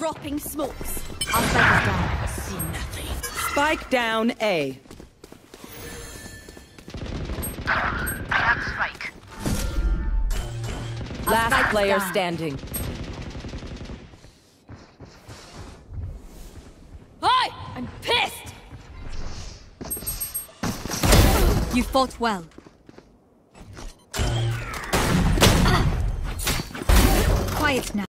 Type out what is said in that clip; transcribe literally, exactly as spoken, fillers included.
Dropping smokes. Our spike is down. See nothing. Spike down A. Spike. Last spike player down. standing. Hi! I'm pissed! You fought well. Quiet now.